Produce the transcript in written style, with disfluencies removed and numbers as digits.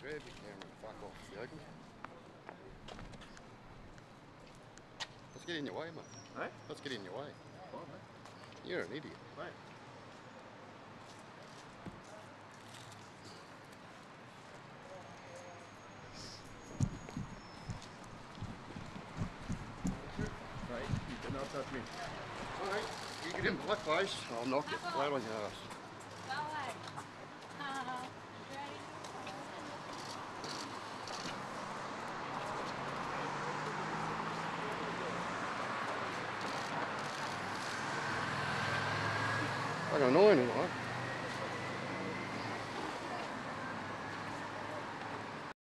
grab your camera and fuck off, Yogi. Let's get in your way, mate. Hey? Let's get in your way. Fine, mate. You're an idiot. Mate. Mate, you do not touch me. Alright, you get in my face, I'll knock it flat on your ass. Go away. Ready? Fucking annoying, right?